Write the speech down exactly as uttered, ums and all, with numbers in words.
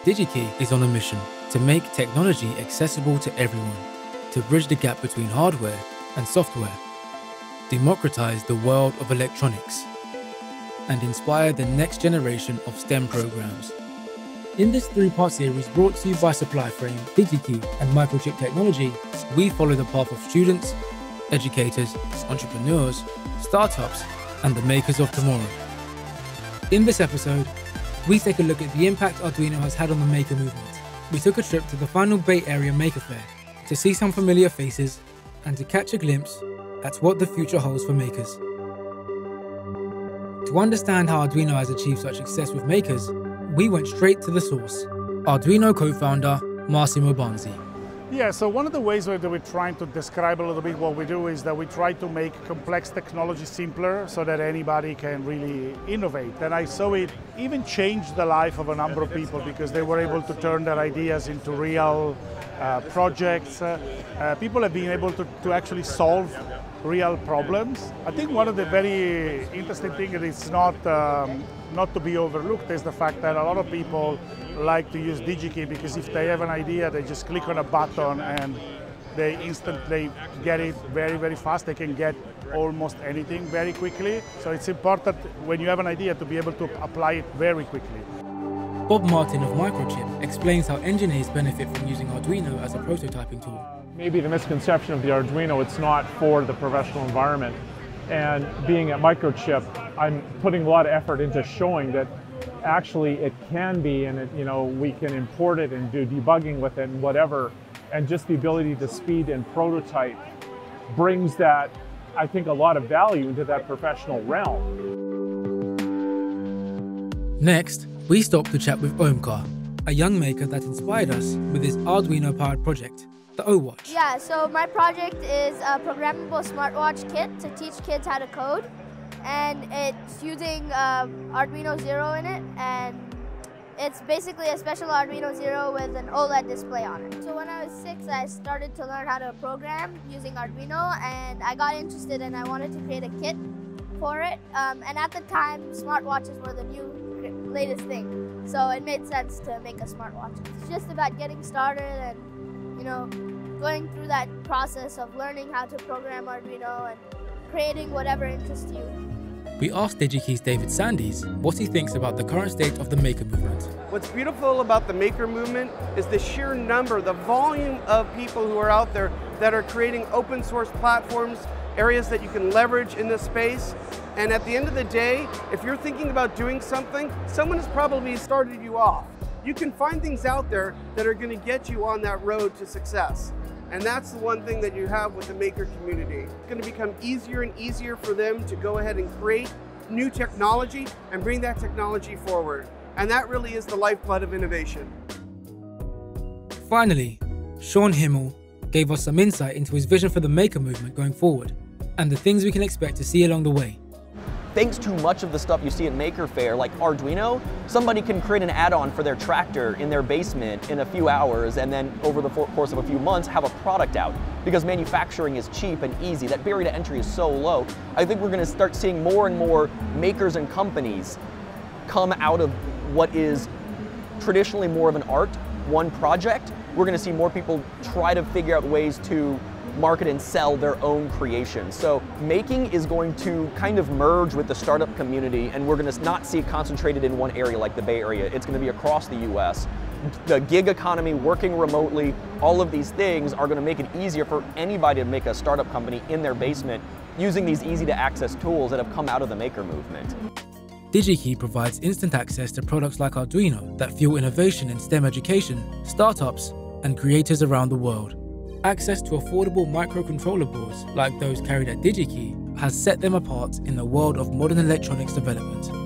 Digi-Key is on a mission to make technology accessible to everyone, to bridge the gap between hardware and software, democratize the world of electronics, and inspire the next generation of STEM programs. In this three-part series brought to you by Supplyframe, Digi-Key and Microchip Technology, we follow the path of students, educators, entrepreneurs, startups, and the makers of tomorrow. In this episode, we take a look at the impact Arduino has had on the maker movement. We took a trip to the final Bay Area Maker Faire to see some familiar faces and to catch a glimpse at what the future holds for makers. To understand how Arduino has achieved such success with makers, we went straight to the source, Arduino co-founder Massimo Banzi. Yeah, so one of the ways that we're trying to describe a little bit what we do is that we try to make complex technology simpler so that anybody can really innovate. And I saw it even change the life of a number of people because they were able to turn their ideas into real uh, projects. Uh, uh, people have been able to, to actually solve real problems. I think one of the very interesting things that it's not um, not to be overlooked is the fact that a lot of people like to use Digi-Key because if they have an idea, they just click on a button and they instantly get it very, very fast. They can get almost anything very quickly. So it's important when you have an idea to be able to apply it very quickly. Bob Martin of Microchip explains how engineers benefit from using Arduino as a prototyping tool. Maybe the misconception of the Arduino, it's not for the professional environment. And being at Microchip, I'm putting a lot of effort into showing that actually it can be, and it, you know, we can import it and do debugging with it and whatever. And just the ability to speed and prototype brings that, I think, a lot of value into that professional realm. Next, we stop to chat with Omkar, a young maker that inspired us with his Arduino-powered project, the O-Watch. Yeah, so my project is a programmable smartwatch kit to teach kids how to code. And it's using um, Arduino Zero in it, and it's basically a special Arduino Zero with an OLED display on it. So when I was six, I started to learn how to program using Arduino, and I got interested and I wanted to create a kit for it. Um, and at the time, smartwatches were the new latest thing. So it made sense to make a smartwatch. It's just about getting started and, you know, going through that process of learning how to program Arduino and creating whatever interests you. We asked Digi-Key's David Sandys what he thinks about the current state of the maker movement. What's beautiful about the maker movement is the sheer number, the volume of people who are out there that are creating open source platforms, areas that you can leverage in this space. And at the end of the day, if you're thinking about doing something, someone has probably started you off. You can find things out there that are going to get you on that road to success. And that's the one thing that you have with the maker community. It's going to become easier and easier for them to go ahead and create new technology and bring that technology forward. And that really is the lifeblood of innovation. Finally, Shawn Hymel gave us some insight into his vision for the maker movement going forward and the things we can expect to see along the way. Thanks to much of the stuff you see at Maker Faire, like Arduino, somebody can create an add-on for their tractor in their basement in a few hours and then over the course of a few months have a product out. Because manufacturing is cheap and easy, that barrier to entry is so low, I think we're going to start seeing more and more makers and companies come out of what is traditionally more of an art, one project. We're going to see more people try to figure out ways to market and sell their own creations. So making is going to kind of merge with the startup community, and we're going to not see it concentrated in one area like the Bay Area. It's going to be across the U S. The gig economy, working remotely, all of these things are going to make it easier for anybody to make a startup company in their basement using these easy to access tools that have come out of the maker movement. Digi-Key provides instant access to products like Arduino that fuel innovation in STEM education, startups, and creators around the world. Access to affordable microcontroller boards like those carried at Digi-Key has set them apart in the world of modern electronics development.